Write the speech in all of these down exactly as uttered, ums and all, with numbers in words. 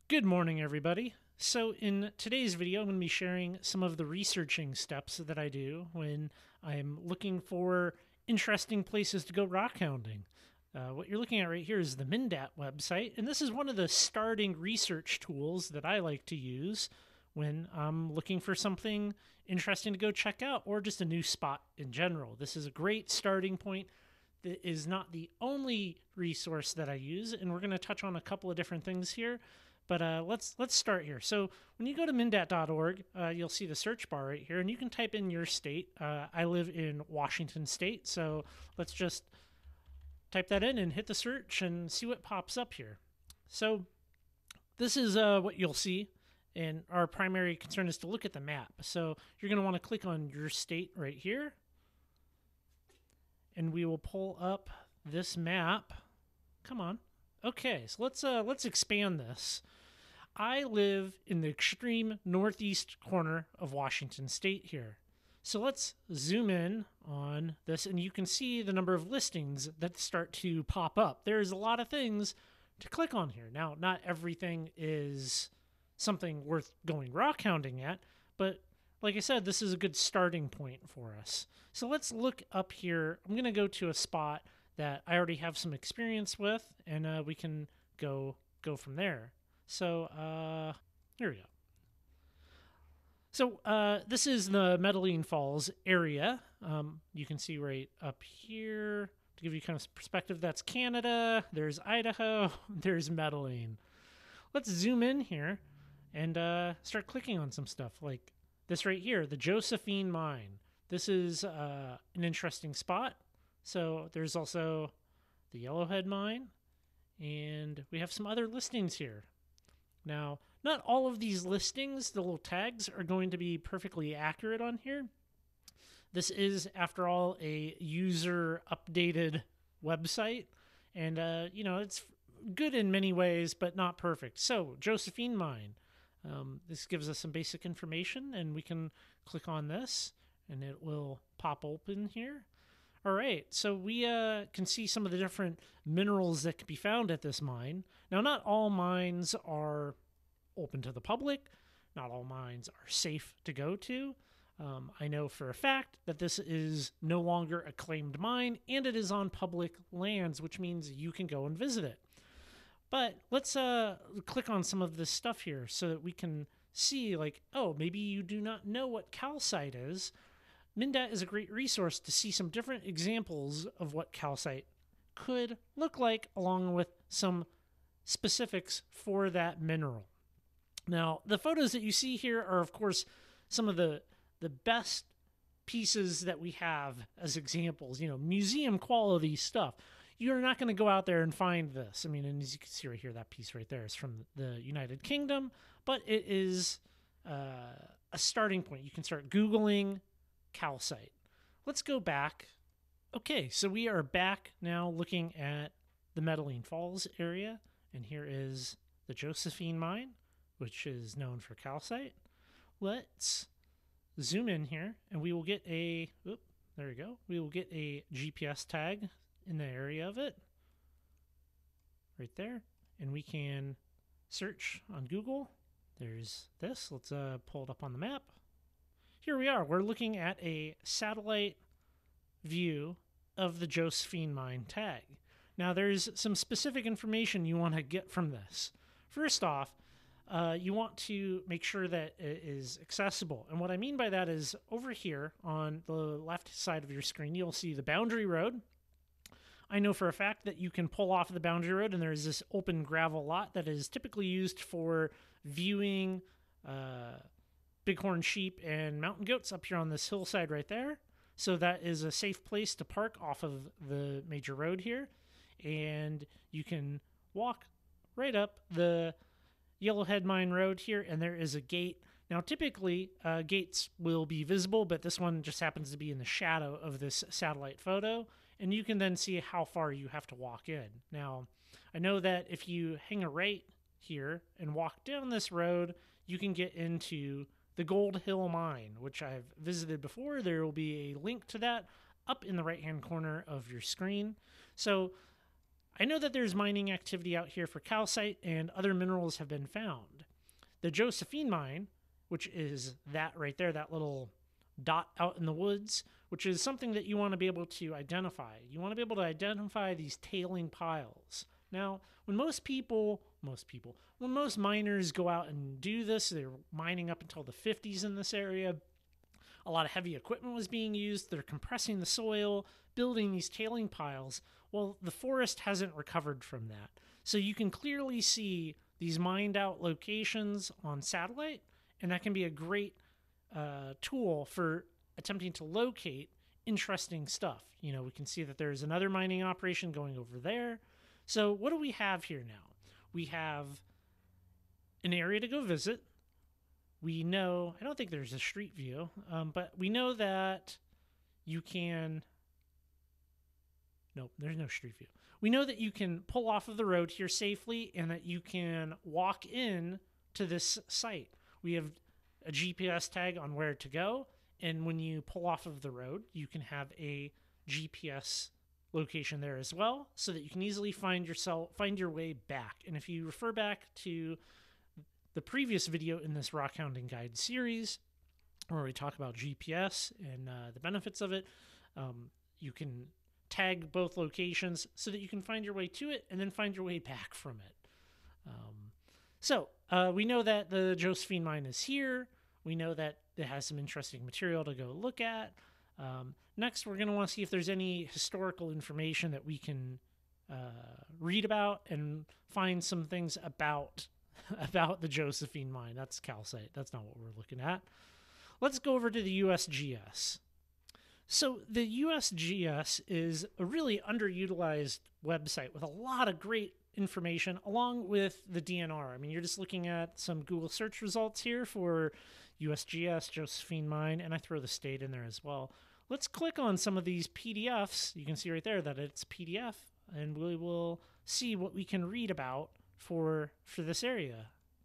Good morning, everybody. So in today's video, I'm going to be sharing some of the researching steps that I do when I'm looking for interesting places to go rockhounding. Uh, what you're looking at right here is the Mindat website, and this is one of the starting research tools that I like to use when I'm looking for something interesting to go check out or just a new spot in general. This is a great starting point. That is not the only resource that I use, and we're going to touch on a couple of different things here. But uh, let's let's start here. So when you go to mindat dot org, uh, you'll see the search bar right here, and you can type in your state. Uh, I live in Washington State, so let's just type that in and hit the search and see what pops up here. So this is uh, what you'll see, and our primary concern is to look at the map. So you're going to want to click on your state right here, and we will pull up this map. Come on. Okay, so let's uh, let's expand this. I live in the extreme northeast corner of Washington State here. So let's zoom in on this, and you can see the number of listings that start to pop up. There's a lot of things to click on here. Now, not everything is something worth going rockhounding at, but like I said, this is a good starting point for us. So let's look up here. I'm going to go to a spot that I already have some experience with, and uh, we can go go from there. So uh, here we go. So uh, this is the Medellin Falls area. Um, you can see right up here, to give you kind of perspective, that's Canada, there's Idaho, there's Medellin. Let's zoom in here and uh, start clicking on some stuff like this right here, the Josephine Mine. This is uh, an interesting spot. So there's also the Yellowhead Mine, and we have some other listings here. Now, not all of these listings, the little tags, are going to be perfectly accurate on here. This is, after all, a user-updated website, and, uh, you know, it's good in many ways, but not perfect. So, Josephine Mine. Um, this gives us some basic information, and we can click on this, and it will pop open here. All right, so we uh, can see some of the different minerals that can be found at this mine. Now, not all mines are open to the public. Not all mines are safe to go to. Um, I know for a fact that this is no longer a claimed mine, and it is on public lands, which means you can go and visit it. But let's uh, click on some of this stuff here so that we can see, like, oh, maybe you do not know what calcite is. Mindat is a great resource to see some different examples of what calcite could look like, along with some specifics for that mineral. Now, the photos that you see here are, of course, some of the, the best pieces that we have as examples, you know, museum quality stuff. You're not going to go out there and find this. I mean, and as you can see right here, that piece right there is from the United Kingdom, but it is uh, a starting point. You can start Googling calcite. Let's go back. Okay, so we are back now looking at the Medellin Falls area, and here is the Josephine Mine, which is known for calcite. Let's zoom in here, and we will get a, oop, there we go, we will get a G P S tag in the area of it, right there, and we can search on Google. There's this. Let's uh, pull it up on the map. Here we are. We're looking at a satellite view of the Josephine Mine tag. Now, there's some specific information you want to get from this. First off, uh, you want to make sure that it is accessible. And what I mean by that is over here on the left side of your screen, you'll see the boundary road. I know for a fact that you can pull off the boundary road, and there's this open gravel lot that is typically used for viewing uh, bighorn sheep and mountain goats up here on this hillside right there. So that is a safe place to park off of the major road here. And you can walk right up the Yellowhead Mine Road here, and there is a gate. Now, typically, uh, gates will be visible, but this one just happens to be in the shadow of this satellite photo, and you can then see how far you have to walk in. Now, I know that if you hang a right here and walk down this road, you can get into the Gold Hill Mine, which I've visited before. There will be a link to that up in the right-hand corner of your screen. So I know that there's mining activity out here for calcite and other minerals have been found. The Josephine mine, which is that right there, that little dot out in the woods, which is something that you want to be able to identify. You want to be able to identify these tailing piles. Now, when most people, most people, when most miners go out and do this, they're mining up until the fifties in this area. A lot of heavy equipment was being used. They're compressing the soil, building these tailing piles. Well, the forest hasn't recovered from that. So you can clearly see these mined out locations on satellite, and that can be a great uh, tool for attempting to locate interesting stuff. You know, we can see that there's another mining operation going over there. So what do we have here now? We have an area to go visit. We know, I don't think there's a street view, um, but we know that you can, nope, there's no street view. We know that you can pull off of the road here safely and that you can walk in to this site. We have a G P S tag on where to go, and when you pull off of the road, you can have a G P S location there as well, so that you can easily find yourself, find your way back. And if you refer back to the previous video in this Rockhounding Guide series, where we talk about G P S and uh, the benefits of it, um, you can tag both locations so that you can find your way to it and then find your way back from it. Um, so uh, we know that the Josephine mine is here. We know that it has some interesting material to go look at. Um, next, we're going to want to see if there's any historical information that we can uh, read about and find some things about about the Josephine mine. That's calcite. That's not what we're looking at. Let's go over to the U S G S. So the U S G S is a really underutilized website with a lot of great information along with the D N R. I mean, you're just looking at some Google search results here for U S G S, Josephine mine, and I throw the state in there as well. Let's click on some of these P D Fs. You can see right there that it's P D F, and we will see what we can read about for for this area.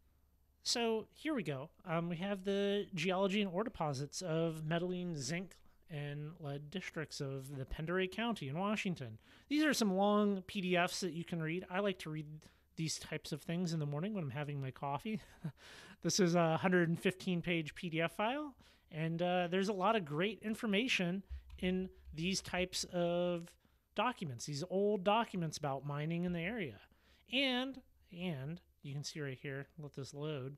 So here we go. Um, we have the geology and ore deposits of metalline, zinc, and lead districts of the Penderey County in Washington. These are some long P D Fs that you can read. I like to read these types of things in the morning when I'm having my coffee. This is a one hundred fifteen page P D F file, and uh, there's a lot of great information in these types of documents, these old documents about mining in the area. And And you can see right here, let this load.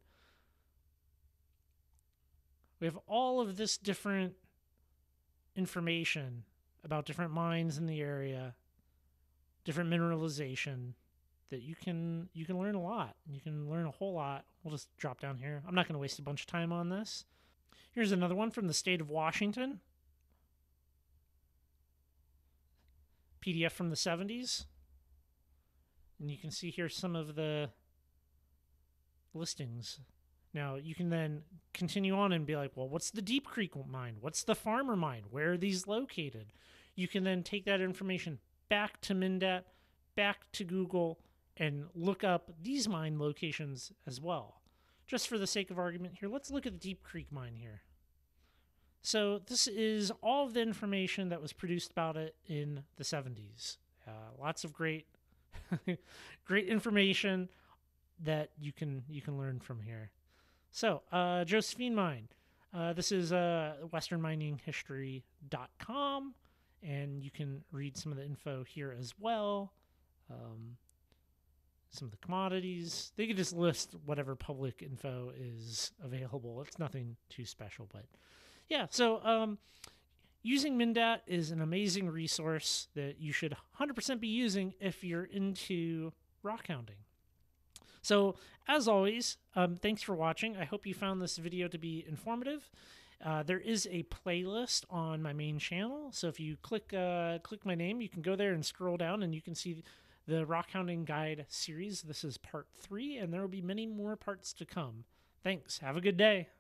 We have all of this different information about different mines in the area, different mineralization that you can you can learn a lot. You can learn a whole lot. We'll just drop down here. I'm not going to waste a bunch of time on this. Here's another one from the state of Washington. P D F from the seventies. And you can see here some of the listings. Now, you can then continue on and be like, well, what's the Deep Creek mine? What's the Farmer mine? Where are these located? You can then take that information back to Mindat, back to Google, and look up these mine locations as well. Just for the sake of argument here, let's look at the Deep Creek mine here. So this is all of the information that was produced about it in the seventies. Uh, lots of great great information that you can you can learn from here. So, uh, Josephine mine. Uh, this is uh, western mining history dot com, and you can read some of the info here as well. Um, some of the commodities. They could just list whatever public info is available. It's nothing too special, but yeah. So, um, using Mindat is an amazing resource that you should one hundred percent be using if you're into rockhounding. So, as always, um, thanks for watching. I hope you found this video to be informative. Uh, there is a playlist on my main channel, so if you click uh, click my name, you can go there and scroll down, and you can see the Rockhounding Guide series. This is part three, and there will be many more parts to come. Thanks. Have a good day.